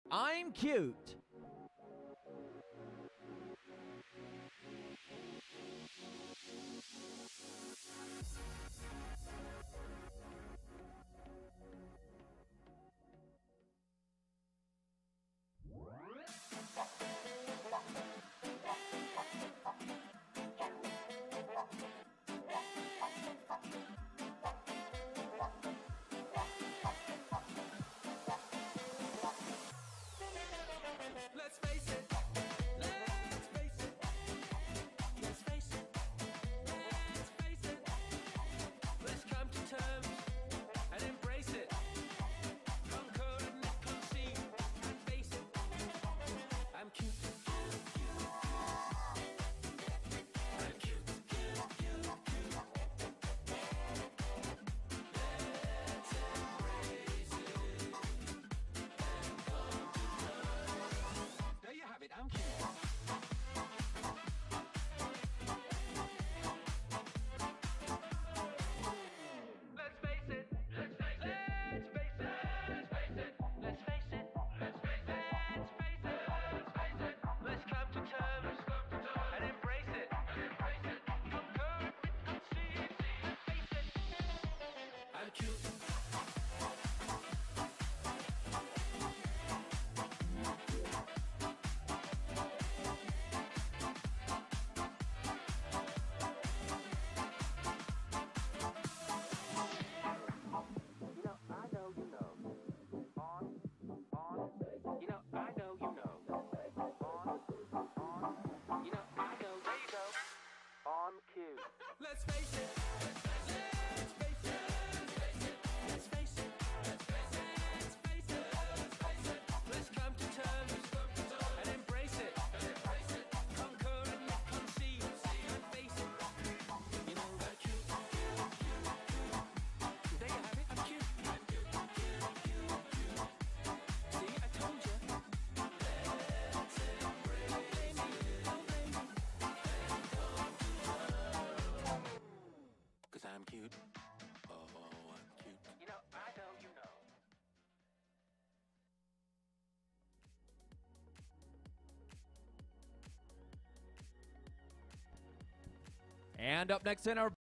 I'm Cute. Let's face it. Let's face it. Let's face it. Let's face it. Let's come to terms and embrace it. Conquer and concede and face it. I'm cute. I'm cute. Cute, cute, cute. Let's embrace it and come to terms. There you have it. I'm cute. Let's face it. Let's face it. Let's face it. Let's face it. Let's face it. Let's face it. Let's face it. Let's face it. Let's come to terms and embrace it. Conquer it, concede, and face it. I'm cute. You know, I know you know. On. You know, I know you know. On. You know, I know. There you go. On cue. Let's face it. Let's face it. Let's face it. Let's face it. Let's face it. Let's face it. Let's face it. Let's come to terms and embrace it. Conquer and concede and face it. You know, I'm cute. There you have it. I'm cute. See, I told you. Let's embrace it. Oh, baby. Cause I'm cute. Oh, I'm cute. You know, I know you know. And up next in our